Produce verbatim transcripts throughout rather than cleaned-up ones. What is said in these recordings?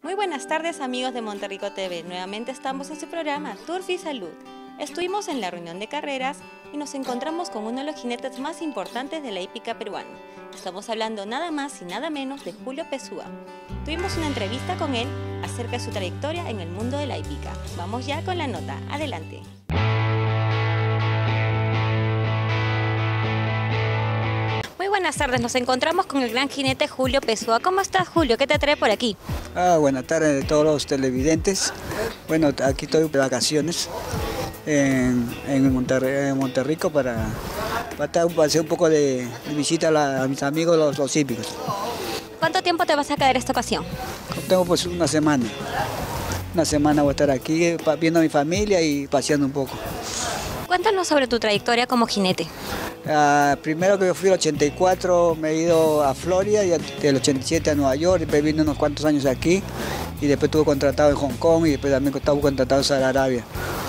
Muy buenas tardes amigos de Monterrico T V, nuevamente estamos en su programa Turf y Salud. Estuvimos en la reunión de carreras y nos encontramos con uno de los jinetes más importantes de la hípica peruana. Estamos hablando nada más y nada menos de Julio Pessoa. Tuvimos una entrevista con él acerca de su trayectoria en el mundo de la hípica. Vamos ya con la nota, adelante. Muy buenas tardes, nos encontramos con el gran jinete Julio Pessoa. ¿Cómo estás, Julio? ¿Qué te trae por aquí? Ah, buenas tardes a todos los televidentes. Bueno, aquí estoy de vacaciones en, en, Monterrey, en Monterrico para, para, estar, para hacer un poco de, de visita a, la, a mis amigos los, los hípicos. ¿Cuánto tiempo te vas a quedar esta ocasión? Tengo pues una semana. Una semana voy a estar aquí viendo a mi familia y paseando un poco. Cuéntanos sobre tu trayectoria como jinete. Uh, primero que yo fui en el ochenta y cuatro, me he ido a Florida y del ochenta y siete a Nueva York, después vine unos cuantos años aquí y después estuve contratado en Hong Kong y después también estaba contratado en Saudi Arabia.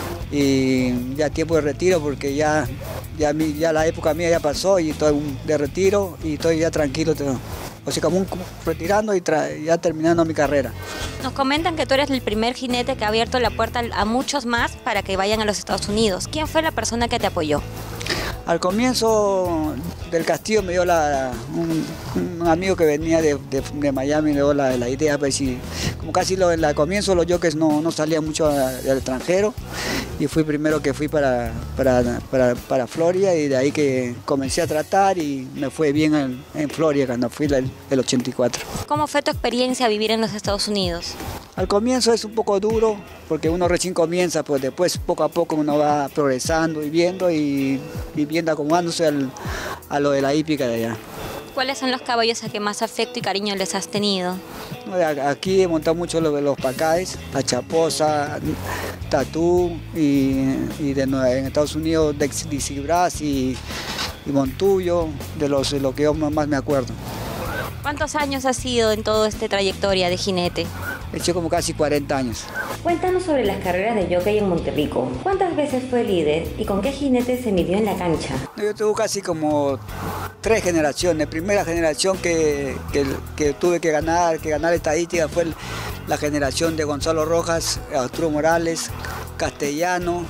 Y ya tiempo de retiro porque ya, ya, ya la época mía ya pasó y estoy de retiro y estoy ya tranquilo. O sea, como un, retirando y ya terminando mi carrera. Nos comentan que tú eres el primer jinete que ha abierto la puerta a muchos más para que vayan a los Estados Unidos. ¿Quién fue la persona que te apoyó? Al comienzo del castillo me dio la, un, un amigo que venía de, de, de Miami, me dio la, la idea, pues, y como casi lo, al comienzo los jockeys no, no salían mucho del extranjero y fui primero que fui para, para, para, para Florida y de ahí que comencé a tratar y me fue bien en, en Florida cuando fui el, el ochenta y cuatro. ¿Cómo fue tu experiencia vivir en los Estados Unidos? Al comienzo es un poco duro porque uno recién comienza, pues después poco a poco uno va progresando y viendo y, y viendo acomodándose al, a lo de la hípica de allá. ¿Cuáles son los caballos a que más afecto y cariño les has tenido? Aquí he montado mucho los, los pacáes, la chaposa, tatú y, y de, en Estados Unidos Dixie Brass y, y Montullo, de, los, de lo que yo más me acuerdo. ¿Cuántos años has sido en toda esta trayectoria de jinete? He hecho como casi cuarenta años. Cuéntanos sobre las carreras de jockey en Monterrico. ¿Cuántas veces fue líder y con qué jinete se midió en la cancha? Yo tuve casi como tres generaciones. Primera generación que, que, que tuve que ganar, que ganar estadística fue la generación de Gonzalo Rojas, Arturo Morales, Castellano,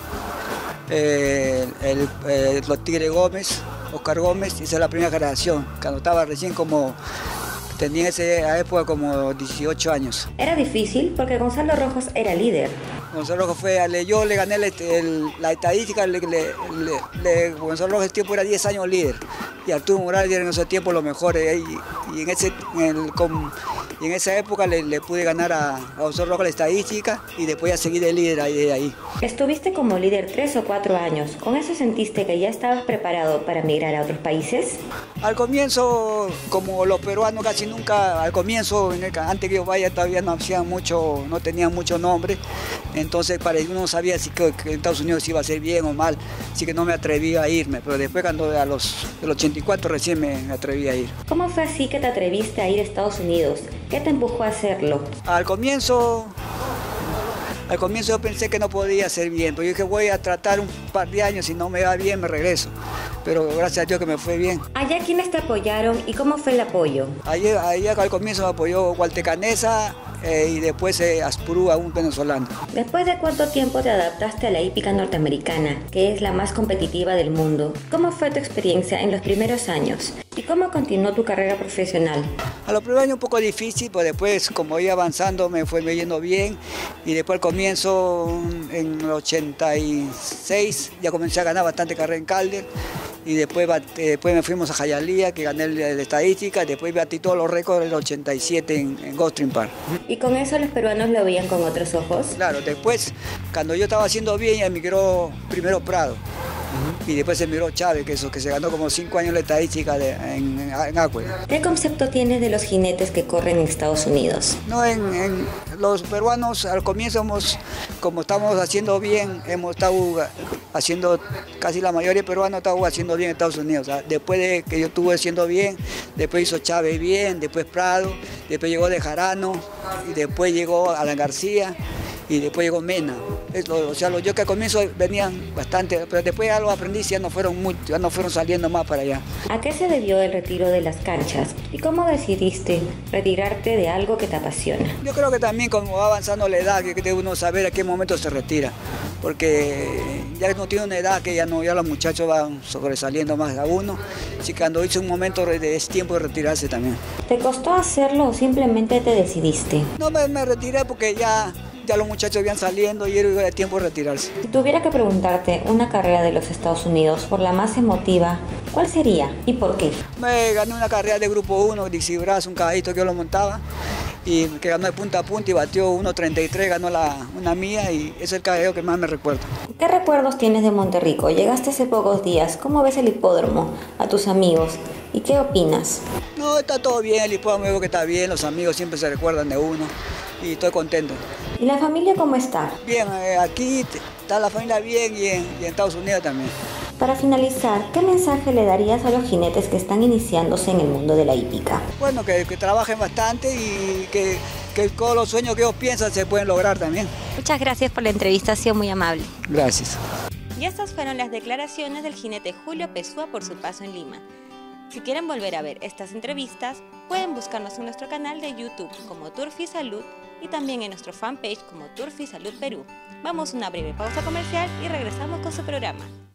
eh, el, eh, los Tigre Gómez, Oscar Gómez. Esa es la primera generación, cuando estaba recién como... Tenía esa época como dieciocho años. Era difícil porque Gonzalo Rojas era líder. Gonzalo Rojas fue, yo le gané el, el, la estadística, le, le, le, Gonzalo Rojas el tiempo era diez años líder. Y Arturo Morales era en ese tiempo los mejores. Y, y, en, ese, en, el, con, y en esa época le, le pude ganar a, a Gonzalo Rojas la estadística y después ya seguí de líder ahí, de ahí. Estuviste como líder tres o cuatro años. ¿Con eso sentiste que ya estabas preparado para migrar a otros países? Al comienzo, como los peruanos casi nunca, al comienzo, antes que yo vaya todavía no hacían mucho, no tenían mucho nombre. Entonces para uno no sabía si que, que en Estados Unidos iba a ser bien o mal, así que no me atreví a irme. Pero después cuando a los del ochenta y cuatro recién me atreví a ir. ¿Cómo fue así que te atreviste a ir a Estados Unidos? ¿Qué te empujó a hacerlo? Al comienzo... Al comienzo yo pensé que no podía hacer bien, pero yo dije voy a tratar un par de años, si no me va bien me regreso. Pero gracias a Dios que me fue bien. ¿Allá quiénes te apoyaron y cómo fue el apoyo? Allá, allá al comienzo me apoyó Walter Canesa eh, y después eh, Aspurúa, un venezolano. ¿Después de cuánto tiempo te adaptaste a la hípica norteamericana, que es la más competitiva del mundo? ¿Cómo fue tu experiencia en los primeros años? ¿Y cómo continuó tu carrera profesional? A los primeros años un poco difícil, pero después como iba avanzando me fue yendo bien y después al comienzo en el ochenta y seis ya comencé a ganar bastante carrera en Calder y después, después me fuimos a Hialeah que gané la estadística, después batí todos los récords del ochenta y siete en, en Gulfstream Park. ¿Y con eso los peruanos lo veían con otros ojos? Claro, después cuando yo estaba haciendo bien ya emigró primero Prado. Y después se miró Chávez, que eso, que se ganó como cinco años la estadística de, en, en Acue. ¿Qué concepto tienes de los jinetes que corren en Estados Unidos? No, en, en los peruanos al comienzo hemos, como estamos haciendo bien, hemos estado haciendo, casi la mayoría de peruanos estamos haciendo bien en Estados Unidos. O sea, después de que yo estuve haciendo bien, después hizo Chávez bien, después Prado, después llegó de Jarano y después llegó Alan García. y después llegó Mena. Es lo- o sea, los yo que al comienzo venían bastante, pero después ya los aprendiz ya no fueron muy, ya no fueron saliendo más para allá. ¿A qué se debió el retiro de las canchas? ¿Y cómo decidiste retirarte de algo que te apasiona? Yo creo que también como va avanzando la edad, que debe uno saber a qué momento se retira, porque ya no tiene una edad que ya no, ya los muchachos van sobresaliendo más a uno, así que cuando hice un momento de- es tiempo de retirarse también. ¿Te costó hacerlo o simplemente te decidiste? No me, me retiré porque ya, ya los muchachos iban saliendo y era tiempo de retirarse. Si tuviera que preguntarte una carrera de los Estados Unidos por la más emotiva, ¿cuál sería y por qué? Me gané una carrera de grupo uno, Dixie Brass, un caballito que yo lo montaba, y que ganó de punta a punta y batió uno treinta y tres, ganó la, una mía y ese es el caballero que más me recuerdo. ¿Qué recuerdos tienes de Monterrico? Llegaste hace pocos días. ¿Cómo ves el hipódromo? ¿A tus amigos? ¿Y qué opinas? No, está todo bien, el hipódromo veo que está bien, los amigos siempre se recuerdan de uno y estoy contento. ¿Y la familia cómo está? Bien, eh, aquí t- está la familia bien y en, y en Estados Unidos también. Para finalizar, ¿qué mensaje le darías a los jinetes que están iniciándose en el mundo de la hípica? Bueno, que, que trabajen bastante y que, que todos los sueños que ellos piensan se pueden lograr también. Muchas gracias por la entrevista, ha sido muy amable. Gracias. Y estas fueron las declaraciones del jinete Julio Pessoa por su paso en Lima. Si quieren volver a ver estas entrevistas, pueden buscarnos en nuestro canal de YouTube como Turfi Salud y también en nuestro fanpage como Turfi Salud Perú. Vamos a una breve pausa comercial y regresamos con su programa.